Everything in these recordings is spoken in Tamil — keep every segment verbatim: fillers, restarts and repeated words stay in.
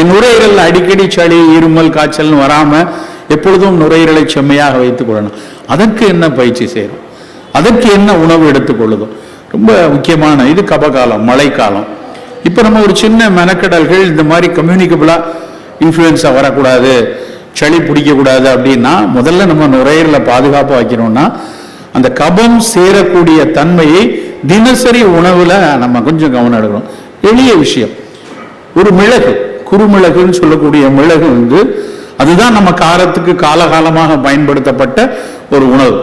நுரையீரல் அடிக்கடி சளி இருமல் காய்ச்சல் வராம எப்பொழுதும் நுரையீரலை செம்மையாக வைத்துக் கொள்ளணும். அதற்கு என்ன பயிற்சி செய்யணும், அதற்கு என்ன உணவு எடுத்துக்கொள்ளுதோ ரொம்ப முக்கியமான இது. கபகாலம், மழைக்காலம். இப்ப நம்ம ஒரு சின்ன மெனக்கடல்கள் இந்த மாதிரி கம்யூனிகபிளா இன்ஃப்ளூயன்ஸா வரக்கூடாது, சளி பிடிக்க கூடாது அப்படின்னா முதல்ல நம்ம நுரையீரலை பாதுகாப்பாக வைக்கணும்னா அந்த கபம் சேரக்கூடிய தன்மையை தினசரி உணவுல நம்ம கொஞ்சம் கவனம் எடுக்கணும். எளிய விஷயம், ஒரு மிளகு, குறுமிளகுன்னு சொல்லக்கூடிய மிளகு வந்து அதுதான் நம்ம காரத்துக்கு காலகாலமாக பயன்படுத்தப்பட்ட ஒரு உணவு.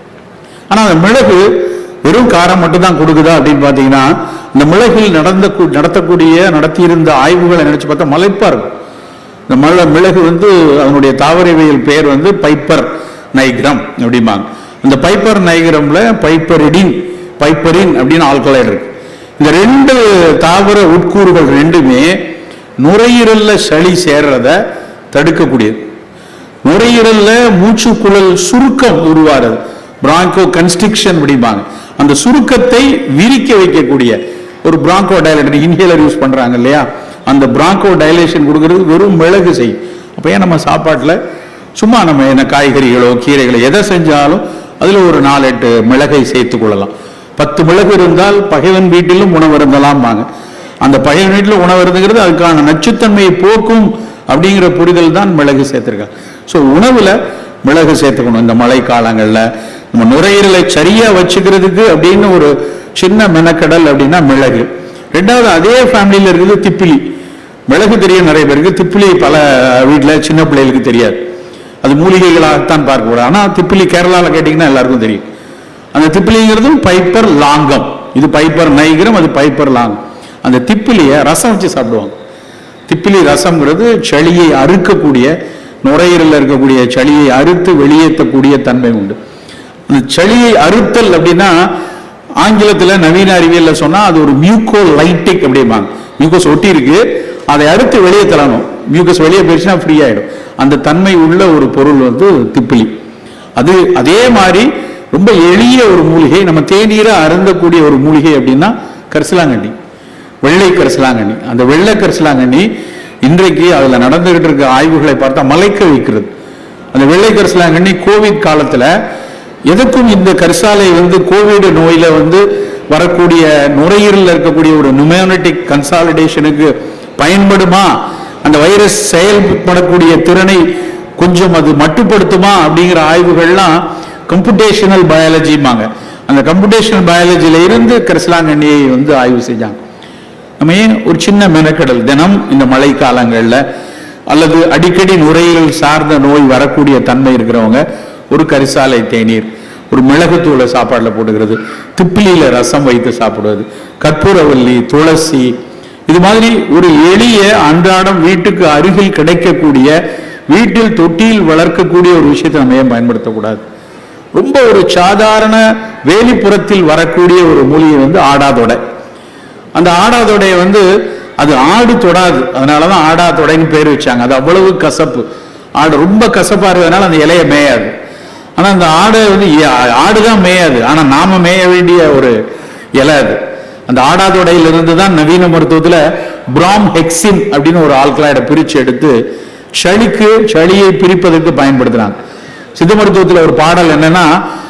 ஆனா அந்த மிளகு வெறும் காரம் மட்டும் தான் கொடுக்குதா அப்படின்னு பாத்தீங்கன்னா, இந்த மிளகில் நடந்த நடத்தக்கூடிய நடத்தியிருந்த ஆய்வுகளை நினைச்சு பார்த்தா மலைப்பா இருக்கும். இந்த மழை மிளகு வந்து அதனுடைய தாவரவியல் பெயர் வந்து பைப்பர் நைகிரம் அப்படிம்பாங்க. இந்த பைப்பர் நைகிரம்ல பைப்பரிடின் பைப்பரின் அப்படின்னு ஆல்கலைடு இருக்கு. இந்த ரெண்டு தாவர உட்கூறுகள் ரெண்டுமே நுரையீரல்ல சளி சேர்றத தடுக்கக்கூடியது. நுரையீரல்ல மூச்சுக்குழல் சுருக்கம் உருவாறது, பிராங்கோ கன்ஸ்ட்ரிக்ஷன் அப்படிம்பாங்க. அந்த சுருக்கத்தை விரிக்க வைக்கக்கூடிய ஒரு பிராங்கோ டைலேட்டர் இன்ஹேலர் யூஸ் பண்றாங்க இல்லையா, அந்த பிராங்கோ டைலேஷன் கொடுக்கறது வெறும் மிளகு செய்யும். அப்ப ஏன் நம்ம சாப்பாட்டுல சும்மா நம்ம என்ன காய்கறிகளோ கீரைகளோ எதை செஞ்சாலும் அதுல ஒரு நாலு எட்டு மிளகை சேர்த்துக் கொள்ளலாம். பத்து மிளகு இருந்தால் பகைவன் வீட்டிலும் உணவு இருந்தலாம் வாங்க. அந்த பகைவன் வீட்டில் உணவு இருந்துங்கிறது அதுக்கான நச்சுத்தன்மையை போக்கும் அப்படிங்கிற புரிதல் தான் மிளகு சேர்த்திருக்காங்க. ஸோ உணவுல மிளகு சேர்த்துக்கணும். இந்த மழை காலங்கள்ல நம்ம நுரையீரலை சரியா வச்சுக்கிறதுக்கு அப்படின்னு ஒரு சின்ன மெனக்கடல் அப்படின்னா மிளகு. ரெண்டாவது அதே ஃபேமிலியில இருக்குது திப்பிலி. மிளகு தெரியும் நிறைய பேருக்கு, திப்பிலி பல வீட்டில் சின்ன பிள்ளைகளுக்கு தெரியாது. அது மூலிகைகளாகத்தான் பார்க்கக்கூடாது. ஆனா திப்பிலி கேரளாவில் கேட்டீங்கன்னா எல்லாருக்கும் தெரியும். அந்த திப்பிலிங்கிறதும் பைப்பர் லாங்கம். இது பைப்பர் நைகிரம், அது பைப்பர் லாங்கம். அந்த திப்பிலியை ரசம் வச்சு சாப்பிடுவாங்க. திப்பிலி ரசம்ங்கிறது சளியை அறுக்கக்கூடிய, நுரையீரலில் இருக்கக்கூடிய சளியை அறுத்து வெளியேற்றக்கூடிய தன்மை உண்டு. அந்த சளியை அறுத்தல் அப்படின்னா ஆங்கிலத்தில் நவீன அறிவியல்ல சொன்னா அது ஒரு மியூகோ லைட்டிக் அப்படிம்பாங்க. மியூகோஸ் ஒட்டி இருக்கு, அதை அறுத்து வெளியே தள்ளணும். மியூகஸ் வெளியே போயிடுச்சுன்னா ஃப்ரீ ஆயிடும். அந்த தன்மை உள்ள ஒரு பொருள் வந்து திப்பிலி. அது அதே மாதிரி ரொம்ப எளிய ஒரு மூலிகை, நம்ம தேநீரை அருந்தக்கூடிய ஒரு மூலிகை அப்படின்னா கரிசலாங்கண்ணி, வெள்ளை கரிசலாங்கண்ணி. அந்த வெள்ளை கரிசலாங்கண்ணி இன்றைக்கு அதுல நடந்துகிட்டு இருக்க ஆய்வுகளை பார்த்தா மலைக்க வைக்கிறது. அந்த வெள்ளை கரிசலாங்கண்ணி கோவிட் காலத்துல எதுக்கும் இந்த கரிசாலை வந்து கோவிட் நோயில வந்து வரக்கூடிய நுரையீரலில் இருக்கக்கூடிய ஒரு நியூமோனிட்டிக் கன்சாலிடேஷனுக்கு பயன்படுமா, அந்த வைரஸ் செயல்படக்கூடிய திறனை கொஞ்சம் அது மட்டுப்படுத்துமா அப்படிங்கிற ஆய்வுகள்லாம் கம்ப்யூட்டேஷனல் பயாலஜிமாங்க. அந்த கம்ப்யூட்டேஷனல் பயாலஜியில இருந்து கரிசலாங்கண்ணியை வந்து ஆய்வு செஞ்சாங்க. நம்ம ஏன் ஒரு சின்ன மெனக்கடல் தினம் இந்த மழை காலங்கள்ல அல்லது அடிக்கடி நுரையீரல் சார்ந்த நோய் வரக்கூடிய தன்மை இருக்கிறவங்க ஒரு கரிசாலை தேநீர், ஒரு மிளகுத்தூளை சாப்பாடுல போட்டுக்கிறது, திப்பிலியில ரசம் வைத்து சாப்பிடுவது, கற்பூரவல்லி, துளசி, இது மாதிரி ஒரு எளிய அன்றாடம் வீட்டுக்கு அருகில் கிடைக்கக்கூடிய வீட்டில் தொட்டியில் வளர்க்கக்கூடிய ஒரு விஷயத்தை நம்ம ஏன் பயன்படுத்தக்கூடாது? ரொம்ப ஒரு சாதாரண வேலிப்புறத்தில் வரக்கூடிய ஒரு மூலிகை வந்து ஆடாதொடை. அந்த ஆடாதொடையை வந்து அது ஆடு தொடாது, அதனாலதான் ஆடாதொடைன்னு பேர் வச்சாங்க. அது அவ்வளவு கசப்பு. ஆடு ரொம்ப கசப்பா இருக்கிறதுனால அந்த இலையை மேயாது. ஆனா அந்த ஆடை வந்து ஆடுதான் மேயாது, ஆனா நாம மேய வேண்டிய ஒரு இலை அது. அந்த ஆடாதொடையிலிருந்து தான் நவீன மருத்துவத்துல பிராம் ஹெக்சின் அப்படின்னு ஒரு ஆல்கலாய்டை பிரிச்சு எடுத்து சளிக்கு சளியை பிரிப்பதற்கு பயன்படுத்துறாங்க. சித்த மருத்துவத்தில் ஒரு பாடல் என்னன்னா,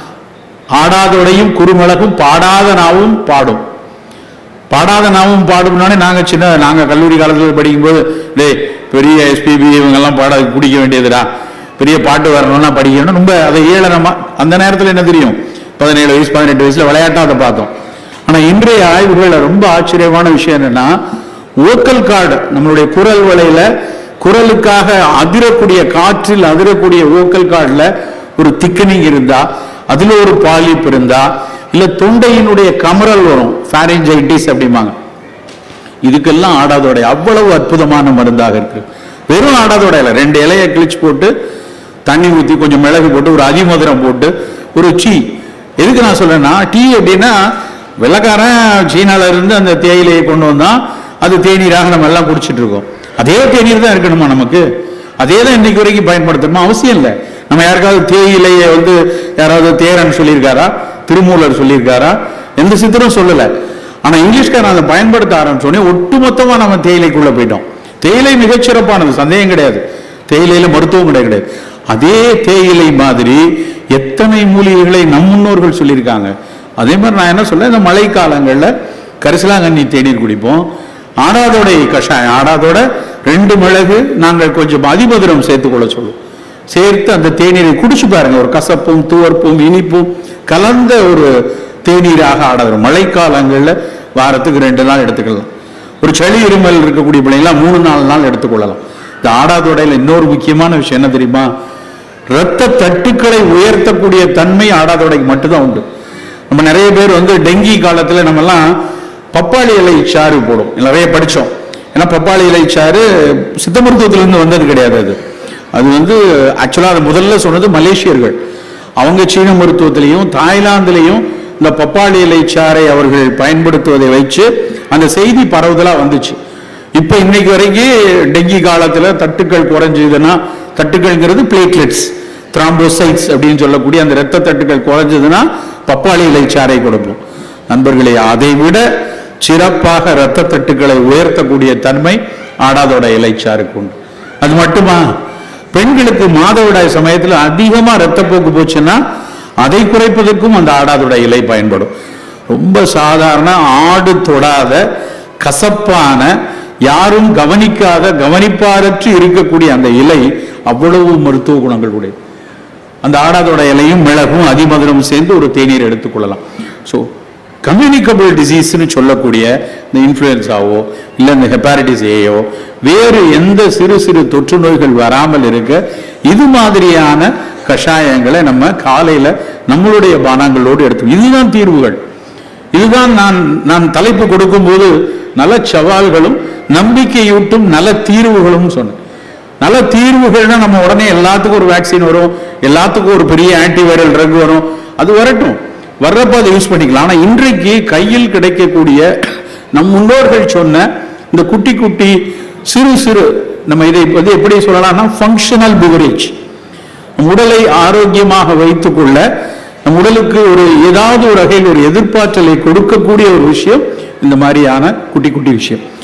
ஆடாதொடையும் குறுமிளகும் பாடாத நாவும் பாடும். பாடாத நாவும் பாடும்னாலே நாங்க சின்ன நாங்க கல்லூரி காலத்தில் படிக்கும்போது டே பெரிய எஸ்பிபி இவங்கெல்லாம் பாட குடிக்க வேண்டியதுடா, பெரிய பாட்டு வரணும்னா படிக்கணும் ரொம்ப அதை ஏழனமா. அந்த நேரத்தில் என்ன தெரியும், பதினேழு வயசு பதினெட்டு வயசுல விளையாட்டா அதை பார்த்தோம். ஆனா இன்றைய ஆய்வுகள்ல ரொம்ப ஆச்சரியமான விஷயம் என்னன்னா, வோக்கல் கார்டு நம்மளுடைய குரல் வலையில குரலுக்காக அதிரக்கூடிய காற்றில் அதிரக்கூடிய வோக்கல் கார்டுல ஒரு திக்கனிங் இருந்தா, அதுல ஒரு பாலிப் இருந்தா, இல்ல தொண்டையினுடைய கமரல் வரும், ஃபேரிஞ்சைட்டிஸ் அப்படிம்பாங்க. இதுக்கெல்லாம் ஆடாதொடை அவ்வளவு அற்புதமான மருந்தாக இருக்கு. வெறும் ஆடாதொடையில ரெண்டு இலையை கிழிச்சு போட்டு தண்ணி ஊற்றி கொஞ்சம் மிளகு போட்டு ஒரு அதிமதுரம் போட்டு ஒரு டீ. எதுக்கு நான் சொல்றேன்னா, டீ அப்படின்னா வெள்ளக்காரன் சீனால இருந்து அந்த தேயிலையை கொண்டு வந்தா அது தேநீராக நம்ம எல்லாம் குடிச்சிட்டு இருக்கோம். அதே தேநீர் தான் இருக்கணுமா நமக்கு? அதே தான் இன்னைக்கு வரைக்கும் பயன்படுத்தணுமா? அவசியம் இல்லை. நம்ம யாருக்காவது தேயிலையை வந்து யாராவது தேரன் சொல்லியிருக்காரா, திருமூலர் சொல்லியிருக்காரா? எந்த சித்தரும் சொல்லலை. ஆனா இங்கிலீஷ்காரன் அதை பயன்படுத்த ஆரம்பிச்சோடனே ஒட்டுமொத்தமா நம்ம தேயிலைக்குள்ள போயிட்டோம். தேயிலை மிகச்சிறப்பானது, சந்தேகம் கிடையாது. தேயிலையில மருத்துவம் கிடையாது. அதே தேயிலை மாதிரி எத்தனை மூலிகைகளை நம் முன்னோர்கள் சொல்லியிருக்காங்க. அதே மாதிரி நான் என்ன சொல்ல, இந்த மழை காலங்களில் கரிசலாங்கண்ணி தேநீர் குடிப்போம். ஆடாதோடை கஷாயம், ஆடாதோட ரெண்டு மிளகு நாங்கள் கொஞ்சம் அதிமதுரம் சேர்த்துக்கொள்ள சொல்லுவோம். சேர்த்து அந்த தேநீரை குடிச்சு பாருங்க. ஒரு கசப்பும் துவர்ப்பும் இனிப்பும் கலந்த ஒரு தேநீராக ஆடாது. மழைக்காலங்களில் வாரத்துக்கு ரெண்டு நாள் எடுத்துக்கலாம். ஒரு சளி இருமல் இருக்கக்கூடிய பிள்ளைங்களாம் மூணு நாலு நாள் எடுத்துக்கொள்ளலாம். இந்த ஆடாதோடையில் இன்னொரு முக்கியமான விஷயம் என்ன தெரியுமா? இரத்த தட்டுக்களை உயர்த்தக்கூடிய தன்மை ஆடாதோடைக்கு மட்டும்தான் உண்டு. நம்ம நிறைய பேர் வந்து டெங்கி காலத்தில் நம்மெல்லாம் பப்பாளி இலை சாறு போடும், நிறைய படித்தோம். ஏன்னா பப்பாளி இலை சாறு சித்த மருத்துவத்திலிருந்து வந்தது கிடையாது. அது அது வந்து ஆக்சுவலாக அதை முதல்ல சொன்னது மலேசியர்கள். அவங்க சீன மருத்துவத்திலையும் தாய்லாந்துலேயும் இந்த பப்பாளி இலை சாறை அவர்கள் பயன்படுத்துவதை வச்சு அந்த செய்தி பரவுதலாக வந்துச்சு. இப்போ இன்னைக்கு வரைக்கும் டெங்கி காலத்தில் தட்டுக்கள் குறைஞ்சதுன்னா, தட்டுக்கள்ங்கிறது பிளேட்லெட்ஸ் த்ராம்போசைட்ஸ் அப்படின்னு சொல்லக்கூடிய அந்த இரத்த தட்டுக்கள் குறைஞ்சதுன்னா பப்பாளி இலை சாறை கொடுப்போம். நண்பர்களே, அதை விட சிறப்பாக இரத்த தட்டுக்களை உயர்த்தக்கூடிய தன்மை ஆடாதோட இலைச்சாருக்கு உண்டு. அது மட்டுமா, பெண்களுக்கு மாதவிடாய் சமயத்தில் அதிகமாக இரத்தப்போக்கு போச்சுன்னா அதை குறைப்பதற்கும் அந்த ஆடாதோட இலை பயன்படும். ரொம்ப சாதாரண ஆடு தொடாத கசப்பான யாரும் கவனிக்காத கவனிப்பாரற்று இருக்கக்கூடிய அந்த இலை அவ்வளவு மருத்துவ குணங்கள் உடைய அந்த ஆடாதோட இலையும் மிளகும் அதிமதுரம் சேர்ந்து ஒரு தேநீர் எடுத்துக்கொள்ளலாம். ஸோ கம்யூனிகபிள் டிசீஸ்ன்னு சொல்லக்கூடிய இந்த இன்ஃப்ளூயன்ஸாவோ இல்லை இந்த ஹெப்பாட்டிஸ் ஏயோ வேறு எந்த சிறு சிறு தொற்று நோய்கள் வராமல் இருக்க இது மாதிரியான கஷாயங்களை நம்ம காலையில் நம்மளுடைய பானங்களோடு எடுத்து, இதுதான் தீர்வுகள். இதுதான் நான் நான் தலைப்பு கொடுக்கும்போது நல சவால்களும் நம்பிக்கையூட்டும் நல தீர்வுகளும் சொன்னேன். நல்ல தீர்வுகள்னா நம்ம உடனே எல்லாத்துக்கும் ஒரு வேக்சின் வரும், எல்லாத்துக்கும் ஒரு பெரிய ஆன்டிவைரல் ட்ரக் வரும், அது வரட்டும், வர்றப்ப அதை யூஸ் பண்ணிக்கலாம். ஆனால் இன்றைக்கு கையில் கிடைக்கக்கூடிய நம் முன்னோர்கள் சொன்ன இந்த குட்டி குட்டி சிறு சிறு நம்ம இதை வந்து எப்படி சொல்லலாம்னா ஃபங்க்ஷனல் பிவரேஜ், நம் உடலை ஆரோக்கியமாக வைத்துக்கொள்ள நம் உடலுக்கு ஒரு ஏதாவது ஒரு வகையில் ஒரு எதிர்பார்த்தலை கொடுக்கக்கூடிய ஒரு விஷயம் இந்த மாதிரியான குட்டி குட்டி விஷயம்.